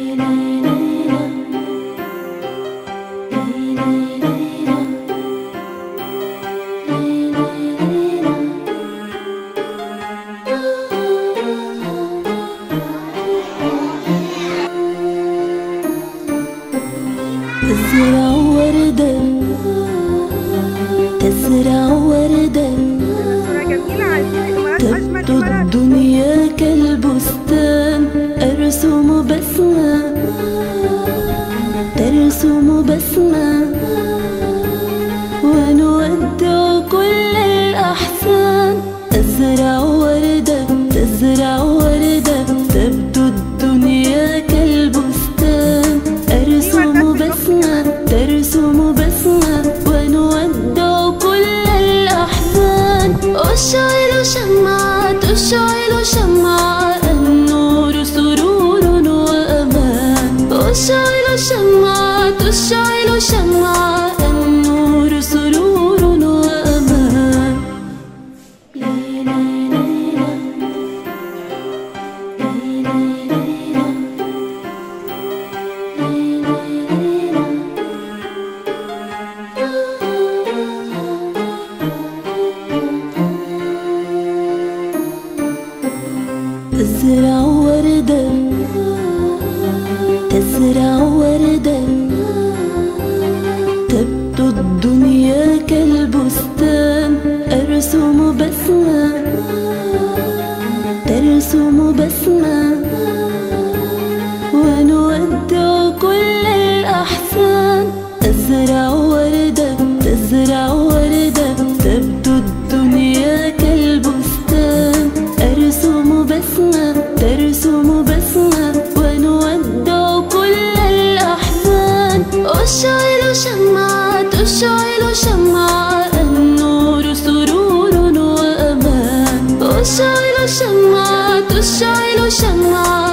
تزرع وردة تزرع وردة تبدو الدنيا كالبستان، أرسم بسمة ترسم بسمة ونودع كل الأحزان. أزرع وردة تزرع وردة تبدو الدنيا كالبستان، أرسم بسمة ترسم بسمة ونودع كل الأحزان. أشعل شمعة أشعل شمعة النور سرور وأمان، أشعل شمعة أشعل شمعة النور سرور وأمان. تزرع وردة تزرع وردة تبدو الدنيا كالبستان، أرسم بسمة ترسم بسمة ونودع كل الأحزان. أزرع وردة تزرع وردة تبدو الدنيا كالبستان، أرسم بسمة ترسم بسمة ونودع كل الأحزان. أشعل شمعة أشعل شمعة النور سرور وأمان، أشعل شمعة أشعل شمعة